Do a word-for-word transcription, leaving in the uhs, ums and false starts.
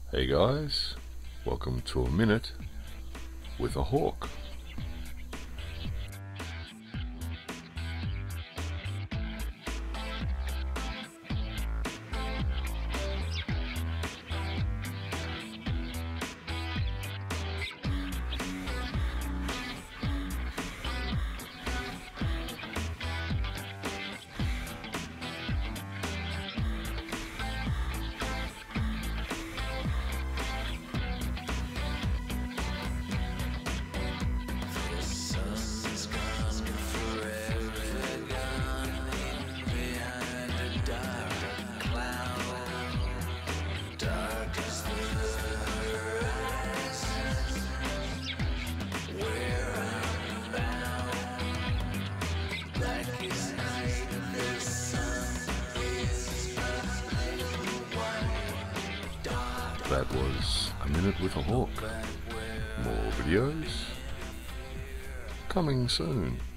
Hey guys, welcome to A Minute with a Hawk. That was A Minute with a Hawk. More videos coming soon.